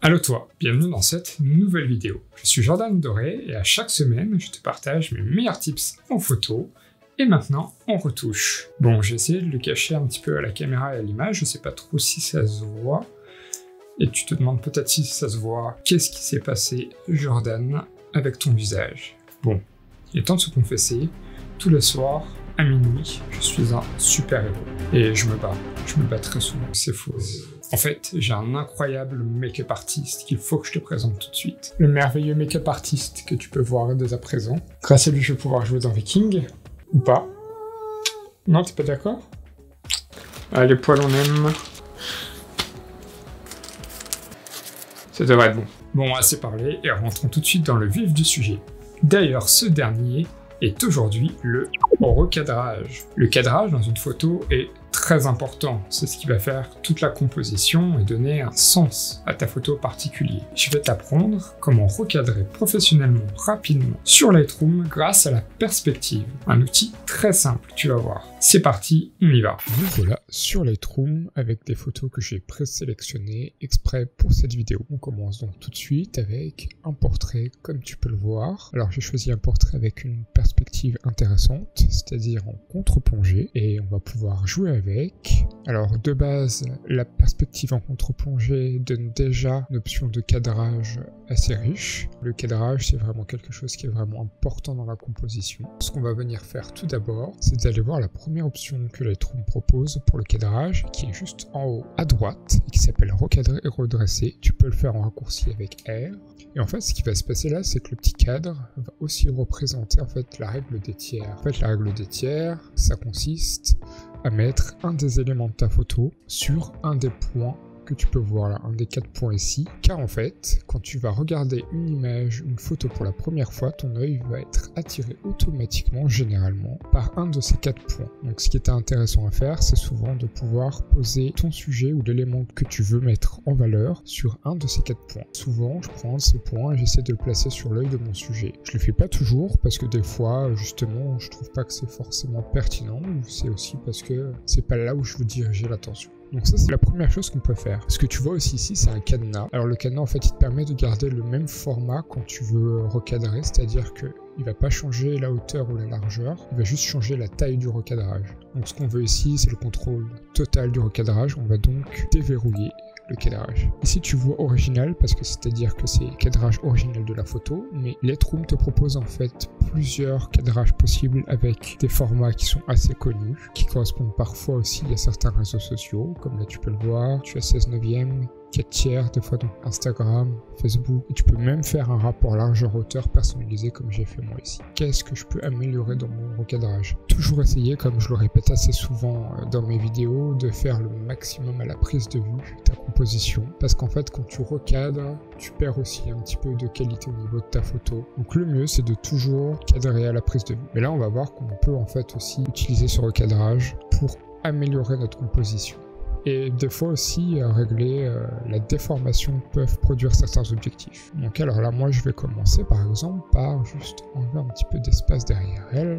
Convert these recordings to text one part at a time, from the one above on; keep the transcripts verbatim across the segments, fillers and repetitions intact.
Allo toi, bienvenue dans cette nouvelle vidéo. Je suis Jordan Doré et à chaque semaine, je te partage mes meilleurs tips en photo et maintenant en retouche. Bon, j'ai essayé de le cacher un petit peu à la caméra et à l'image, je sais pas trop si ça se voit. Et tu te demandes peut-être si ça se voit. Qu'est-ce qui s'est passé, Jordan, avec ton visage? Bon, il est temps de se confesser. Tous les soirs, à minuit, je suis un super-héros. Et je me bats. Je me bats très souvent. C'est faux. En fait, j'ai un incroyable make-up artiste qu'il faut que je te présente tout de suite. Le merveilleux make-up artiste que tu peux voir dès à présent. Grâce à lui, je vais pouvoir jouer dans Viking. Ou pas. Non, t'es pas d'accord? Ah, les poils, on aime. Ça devrait être bon. Bon, assez parlé et rentrons tout de suite dans le vif du sujet. D'ailleurs, ce dernier est aujourd'hui le recadrage. Le cadrage dans une photo est très important, c'est ce qui va faire toute la composition et donner un sens à ta photo particulier. Je vais t'apprendre comment recadrer professionnellement rapidement sur Lightroom grâce à la perspective. Un outil très simple, tu vas voir. C'est parti, on y va. Nous voilà sur Lightroom avec des photos que j'ai présélectionnées exprès pour cette vidéo. On commence donc tout de suite avec un portrait comme tu peux le voir. Alors j'ai choisi un portrait avec une perspective intéressante, c'est-à-dire en contre-plongée, et on va pouvoir jouer avec. Alors de base, la perspective en contre-plongée donne déjà une option de cadrage assez riche. Le cadrage, c'est vraiment quelque chose qui est vraiment important dans la composition. Ce qu'on va venir faire tout d'abord, c'est d'aller voir la première option que Lightroom propose pour le cadrage, qui est juste en haut à droite, et qui s'appelle recadrer et redresser. Tu peux le faire en raccourci avec R. Et en fait, ce qui va se passer là, c'est que le petit cadre va aussi représenter en fait la règle des tiers. En fait, la règle des tiers, ça consiste à mettre un des éléments de ta photo sur un des points que tu peux voir là, un des quatre points ici, car en fait, quand tu vas regarder une image, une photo pour la première fois, ton œil va être attiré automatiquement, généralement, par un de ces quatre points. Donc ce qui est intéressant à faire, c'est souvent de pouvoir poser ton sujet ou l'élément que tu veux mettre en valeur sur un de ces quatre points. Souvent, je prends ces points et j'essaie de le placer sur l'œil de mon sujet. Je le fais pas toujours, parce que des fois, justement, je trouve pas que c'est forcément pertinent, ou c'est aussi parce que c'est pas là où je veux diriger l'attention. Donc ça, c'est la première chose qu'on peut faire. Ce que tu vois aussi ici, c'est un cadenas. Alors le cadenas, en fait, il te permet de garder le même format quand tu veux recadrer, c'est-à-dire que il va pas changer la hauteur ou la largeur, il va juste changer la taille du recadrage. Donc ce qu'on veut ici, c'est le contrôle total du recadrage. On va donc déverrouiller le cadrage. Ici tu vois original parce que c'est-à-dire que c'est le cadrage original de la photo, mais Lightroom te propose en fait plusieurs cadrages possibles avec des formats qui sont assez connus, qui correspondent parfois aussi à certains réseaux sociaux, comme là tu peux le voir, tu as seize neuvième, quatre tiers, des fois donc Instagram, Facebook, et tu peux même faire un rapport largeur-hauteur personnalisé comme j'ai fait moi ici. Qu'est-ce que je peux améliorer dans mon recadrage? Toujours essayer, comme je le répète assez souvent dans mes vidéos, de faire le maximum à la prise de vue ta composition, parce qu'en fait quand tu recadres, tu perds aussi un petit peu de qualité au niveau de ta photo. Donc le mieux c'est de toujours cadrer à la prise de vue. Mais là on va voir qu'on peut en fait aussi utiliser ce recadrage pour améliorer notre composition. Et des fois aussi, euh, régler euh, la déformation peuvent produire certains objectifs. Donc alors là, moi je vais commencer par exemple par juste enlever un petit peu d'espace derrière elle,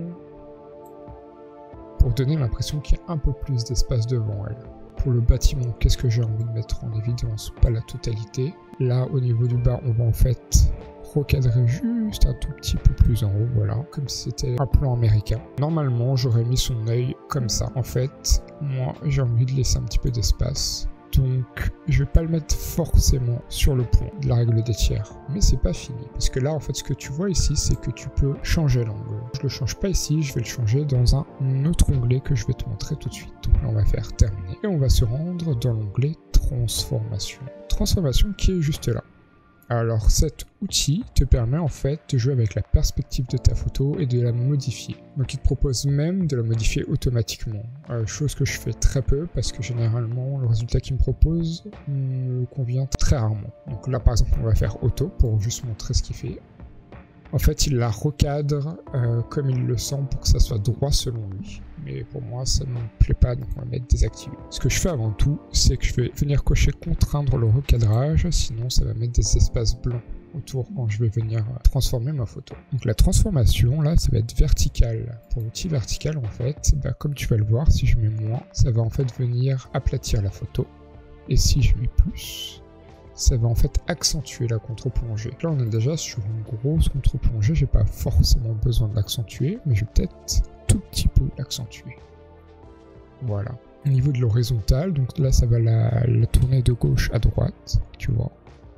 pour donner l'impression qu'il y a un peu plus d'espace devant elle. Pour le bâtiment, qu'est-ce que j'ai envie de mettre en évidence? Pas la totalité. Là, au niveau du bas, on va en fait recadrer juste un tout petit peu plus en haut, voilà, comme si c'était un plan américain. Normalement, j'aurais mis son œil comme ça. En fait, moi, j'ai envie de laisser un petit peu d'espace. Donc, je vais pas le mettre forcément sur le point de la règle des tiers. Mais c'est pas fini. Parce que là, en fait, ce que tu vois ici, c'est que tu peux changer l'angle. Je le change pas ici, je vais le changer dans un autre onglet que je vais te montrer tout de suite. Donc là, on va faire terminer. Et on va se rendre dans l'onglet transformation. Transformation qui est juste là. Alors cet outil te permet en fait de jouer avec la perspective de ta photo et de la modifier. Donc il te propose même de la modifier automatiquement, euh, chose que je fais très peu parce que généralement le résultat qu'il me propose me convient très rarement. Donc là par exemple on va faire auto pour juste montrer ce qu'il fait. En fait, il la recadre euh, comme il le sent pour que ça soit droit selon lui. Mais pour moi, ça ne me plaît pas, donc on va mettre désactivé. Ce que je fais avant tout, c'est que je vais venir cocher contraindre le recadrage, sinon ça va mettre des espaces blancs autour quand je vais venir transformer ma photo. Donc la transformation, là, ça va être vertical. Pour l'outil vertical, en fait, bah, comme tu vas le voir, si je mets moins, ça va en fait venir aplatir la photo. Et si je mets plus, ça va en fait accentuer la contre-plongée. Là on est déjà sur une grosse contre-plongée, j'ai pas forcément besoin de l'accentuer, mais je vais peut-être tout petit peu l'accentuer. Voilà. Au niveau de l'horizontale, donc là ça va la, la tourner de gauche à droite, tu vois.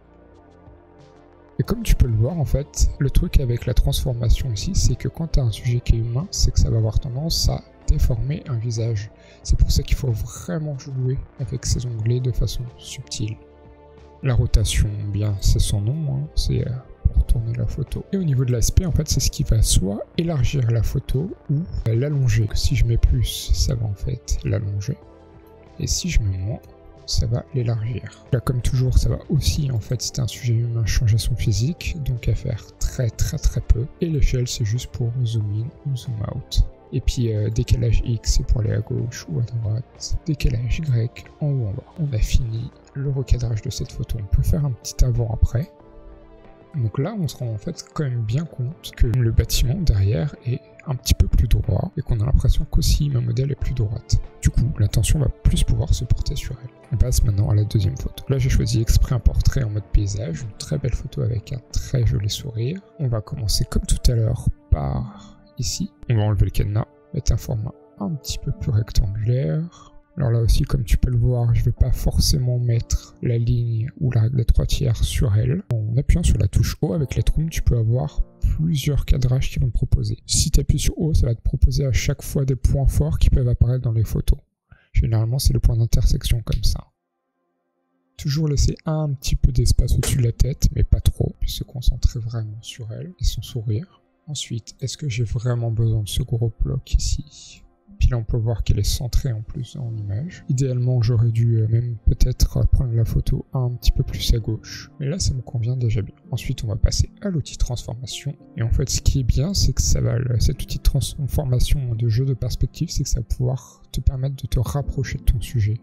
Et comme tu peux le voir en fait, le truc avec la transformation ici, c'est que quand tu as un sujet qui est humain, c'est que ça va avoir tendance à déformer un visage. C'est pour ça qu'il faut vraiment jouer avec ces onglets de façon subtile. La rotation, bien c'est son nom, hein, c'est euh, pour tourner la photo. Et au niveau de l'aspect, en fait, c'est ce qui va soit élargir la photo ou euh, l'allonger. Si je mets plus, ça va en fait l'allonger. Et si je mets moins, ça va l'élargir. Là, comme toujours, ça va aussi, en fait, si c'est un sujet humain, changer son physique, donc à faire très très très peu. Et l'échelle, c'est juste pour zoom in ou zoom out. Et puis euh, décalage X, c'est pour aller à gauche ou à droite. Décalage Y, en haut en bas. On a fini le recadrage de cette photo. On peut faire un petit avant-après. Donc là, on se rend en fait quand même bien compte que le bâtiment derrière est un petit peu plus droit et qu'on a l'impression qu'aussi ma modèle est plus droite. Du coup, l'attention va plus pouvoir se porter sur elle. On passe maintenant à la deuxième photo. Là, j'ai choisi exprès un portrait en mode paysage, une très belle photo avec un très joli sourire. On va commencer comme tout à l'heure par ici. On va enlever le cadenas, mettre un format un petit peu plus rectangulaire. Alors là aussi, comme tu peux le voir, je ne vais pas forcément mettre la ligne ou la règle des trois tiers sur elle. En appuyant sur la touche O avec Lightroom, tu peux avoir plusieurs cadrages qui vont te proposer. Si tu appuies sur O, ça va te proposer à chaque fois des points forts qui peuvent apparaître dans les photos. Généralement, c'est le point d'intersection comme ça. Toujours laisser un petit peu d'espace au-dessus de la tête, mais pas trop, puis se concentrer vraiment sur elle et son sourire. Ensuite, est-ce que j'ai vraiment besoin de ce gros bloc ici? Puis là, on peut voir qu'elle est centrée en plus en image. Idéalement, j'aurais dû même peut-être prendre la photo un petit peu plus à gauche. Mais là, ça me convient déjà bien. Ensuite, on va passer à l'outil transformation. Et en fait, ce qui est bien, c'est que ça va, cet outil de transformation de jeu de perspective, c'est que ça va pouvoir te permettre de te rapprocher de ton sujet.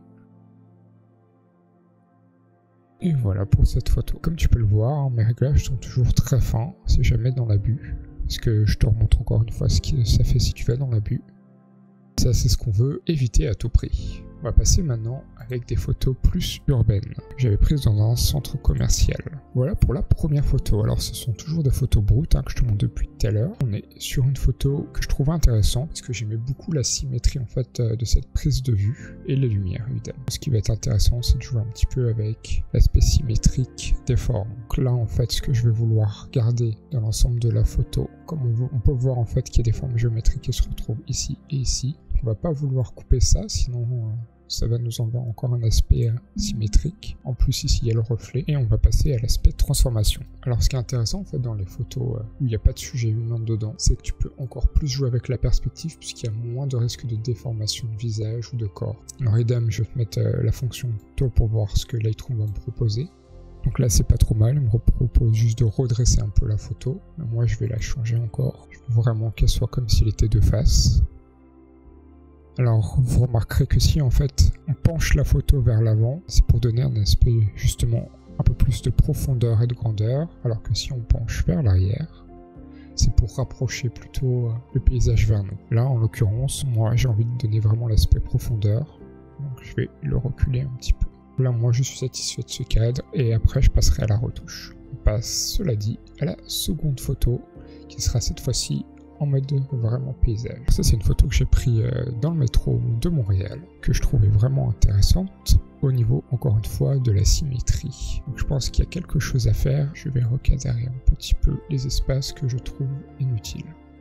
Et voilà pour cette photo. Comme tu peux le voir, mes réglages sont toujours très fins, c'est jamais dans l'abus. Parce que je te remontre encore une fois ce que ça fait si tu vas dans l'abus. Ça, c'est ce qu'on veut éviter à tout prix. On va passer maintenant avec des photos plus urbaines que j'avais prises dans un centre commercial. Voilà pour la première photo. Alors ce sont toujours des photos brutes hein, que je te montre depuis tout à l'heure. On est sur une photo que je trouvais intéressante parce que j'aimais beaucoup la symétrie en fait de cette prise de vue et les lumières évidemment. Ce qui va être intéressant, c'est de jouer un petit peu avec l'aspect symétrique des formes. Donc là en fait, ce que je vais vouloir garder dans l'ensemble de la photo, comme on, on peut voir en fait qu'il y a des formes géométriques qui se retrouvent ici et ici. On va pas vouloir couper ça, sinon euh, ça va nous enlever encore un aspect euh, symétrique. En plus ici il y a le reflet et on va passer à l'aspect transformation. Alors ce qui est intéressant en fait dans les photos euh, où il n'y a pas de sujet humain dedans, c'est que tu peux encore plus jouer avec la perspective puisqu'il y a moins de risque de déformation de visage ou de corps. Alors idem, je vais te mettre euh, la fonction taux pour voir ce que Lightroom va me proposer. Donc là c'est pas trop mal, il me propose juste de redresser un peu la photo. Mais moi je vais la changer encore. Je veux vraiment qu'elle soit comme s'il était de face. Alors vous remarquerez que si en fait on penche la photo vers l'avant, c'est pour donner un aspect justement un peu plus de profondeur et de grandeur, alors que si on penche vers l'arrière, c'est pour rapprocher plutôt le paysage vers nous. Là en l'occurrence, moi j'ai envie de donner vraiment l'aspect profondeur, donc je vais le reculer un petit peu. Là moi je suis satisfait de ce cadre et après je passerai à la retouche. On passe cela dit à la seconde photo qui sera cette fois-ci en mode vraiment paysage. Ça c'est une photo que j'ai prise dans le métro de Montréal, que je trouvais vraiment intéressante au niveau encore une fois de la symétrie. Donc je pense qu'il y a quelque chose à faire, je vais recadrer un petit peu les espaces que je trouve inutiles.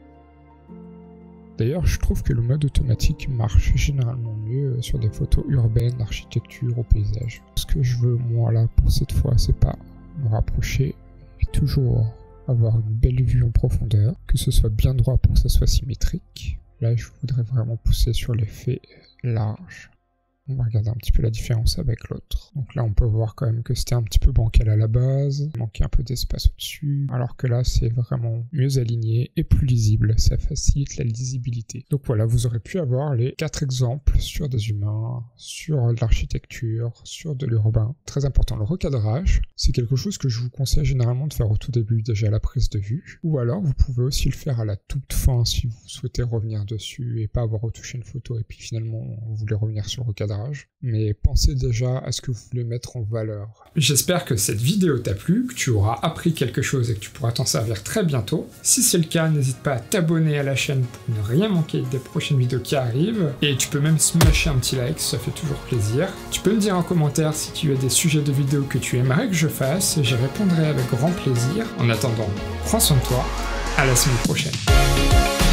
D'ailleurs je trouve que le mode automatique marche généralement mieux sur des photos urbaines, d'architecture, au paysage. Ce que je veux moi là pour cette fois, c'est pas me rapprocher, mais toujours avoir une belle vue en profondeur, que ce soit bien droit pour que ça soit symétrique. Là je voudrais vraiment pousser sur l'effet large. On va regarder un petit peu la différence avec l'autre. Donc là on peut voir quand même que c'était un petit peu bancal à la base, il manquait un peu d'espace au-dessus, alors que là c'est vraiment mieux aligné et plus lisible, ça facilite la lisibilité. Donc voilà, vous aurez pu avoir les quatre exemples sur des humains, sur de l'architecture, sur de l'urbain. Très important, le recadrage, c'est quelque chose que je vous conseille généralement de faire au tout début, déjà à la prise de vue, ou alors vous pouvez aussi le faire à la toute fin si vous souhaitez revenir dessus et pas avoir retouché une photo et puis finalement vous voulez revenir sur le recadrage. cadrage, mais pensez déjà à ce que vous voulez mettre en valeur. J'espère que cette vidéo t'a plu, que tu auras appris quelque chose et que tu pourras t'en servir très bientôt. Si c'est le cas, n'hésite pas à t'abonner à la chaîne pour ne rien manquer des prochaines vidéos qui arrivent, et tu peux même smasher un petit like, ça fait toujours plaisir. Tu peux me dire en commentaire si tu as des sujets de vidéos que tu aimerais que je fasse, et j'y répondrai avec grand plaisir. En attendant, prends soin de toi, à la semaine prochaine.